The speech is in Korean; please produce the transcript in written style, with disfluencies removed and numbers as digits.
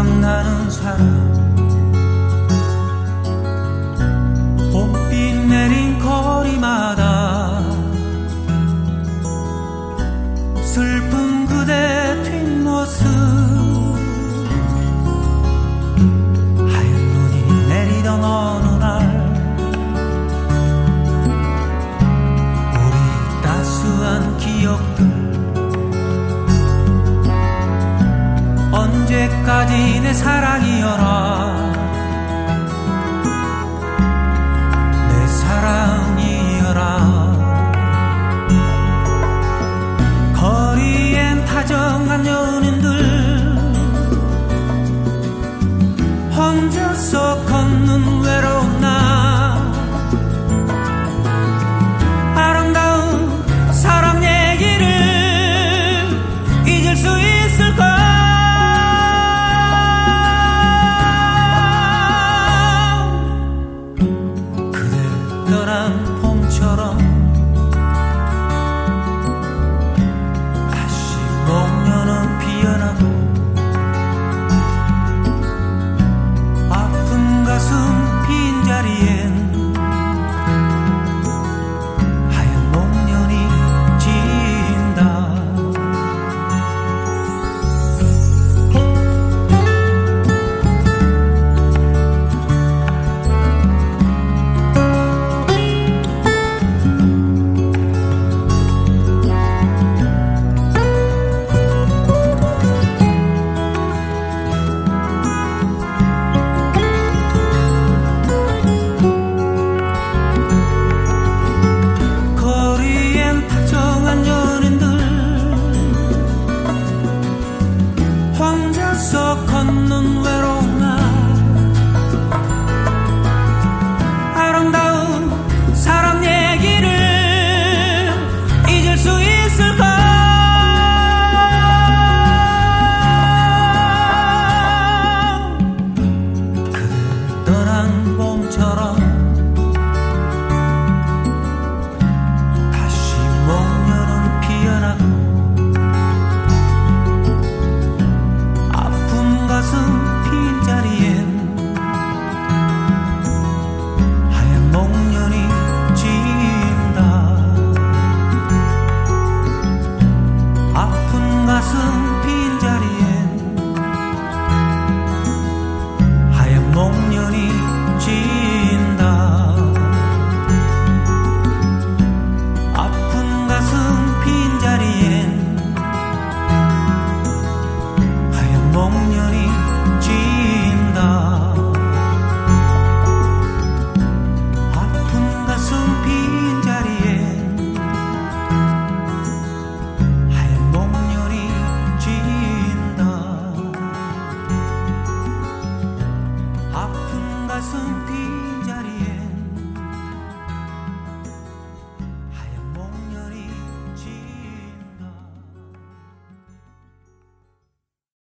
만나는 사람, 봄빛 내린 거리마다 슬픈 그대 뒷모습, 하얀 눈이 내리던 어느 날 우리 따스한 기억들, 언제까지 내 사랑이여라, 내 사랑이여라. 거리엔 다정한 연인들, 혼자서 걷는 외로운 나, 아름다운 사랑 얘기를 잊을 수 있을까? 떠난 봄처럼 다시 목련은 피어나고 아픈 가슴 빈자리엔 하얀 목련이 진다. 혼자서 걷는 외로운 나, 아름다운 사랑 얘기를 잊을 수 있을까? 그대 떠난 봄처럼 다시 목련은 피어나고 가슴 빈자리엔 하얀 목련이 진다. 아픈 가슴